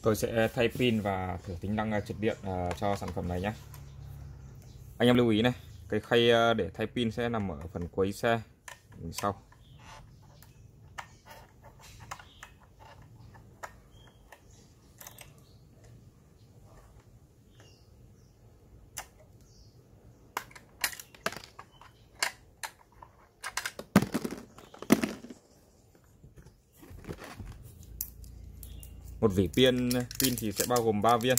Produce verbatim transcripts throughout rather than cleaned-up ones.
Tôi sẽ thay pin và thử tính năng trượt điện cho sản phẩm này nhé. Anh em lưu ý này, cái khay để thay pin sẽ nằm ở phần cuối xe sau. Một vỉ pin pin thì sẽ bao gồm ba viên.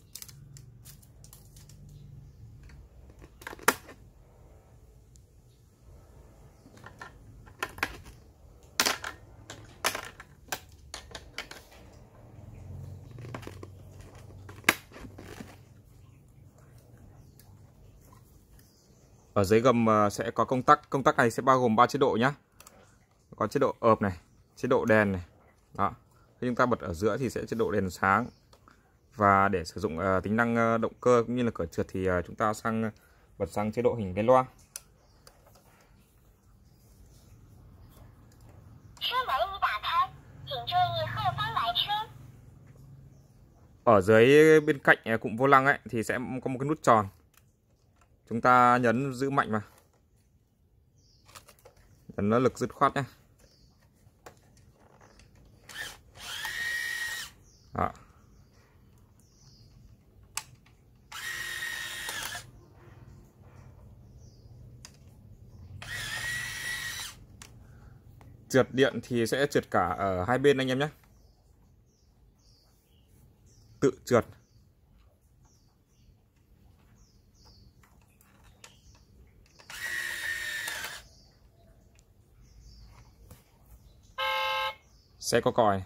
Ở dưới gầm sẽ có công tắc, công tắc này sẽ bao gồm ba chế độ nhé. Có chế độ ợp này, chế độ đèn này. Đó. Khi chúng ta bật ở giữa thì sẽ chế độ đèn sáng. Và để sử dụng uh, tính năng uh, động cơ cũng như là cửa trượt thì uh, chúng ta sang uh, bật sang chế độ hình cái loa. Ở dưới bên cạnh uh, cụm vô lăng ấy thì sẽ có một cái nút tròn. Chúng ta nhấn giữ mạnh vào. Nhấn nó lực dứt khoát nhé. Đó. Trượt điện thì sẽ trượt cả ở hai bên anh em nhé. Tự trượt. Xe có còi.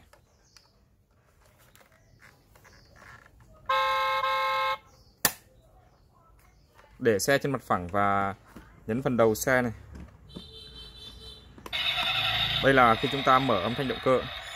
Để xe trên mặt phẳng và nhấn phần đầu xe này. Đây là khi chúng ta mở âm thanh động cơ.